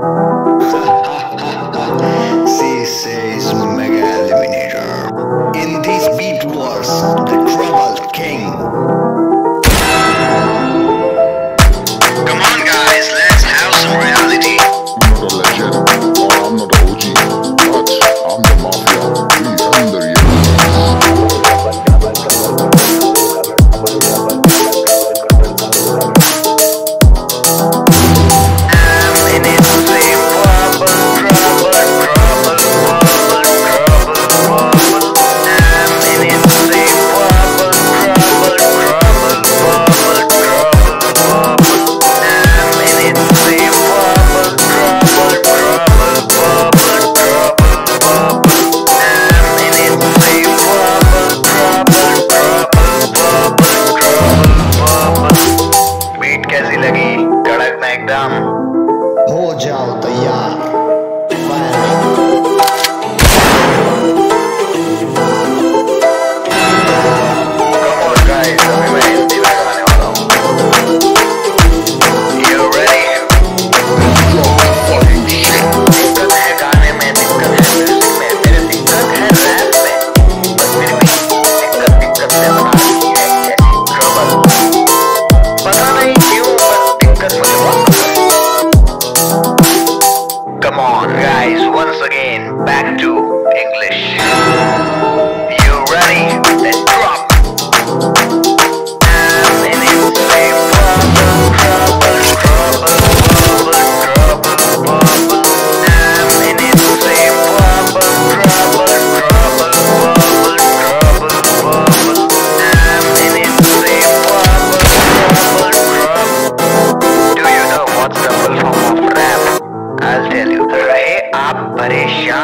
She says Mega Eliminator. In these beat wars, the troubled king. Come on guys, let's have some reality. I'm not a legend, or I'm not an OG, but I'm the mafia. We run the real. हो जाओ तैयार। Come on guys, once again, back to English. You ready? Let's drop. I'm in insane trouble. I'm in insane trouble. I'm in insane trouble. Do you know what's the full form of rap? I'll tell you. रहे आप परेशान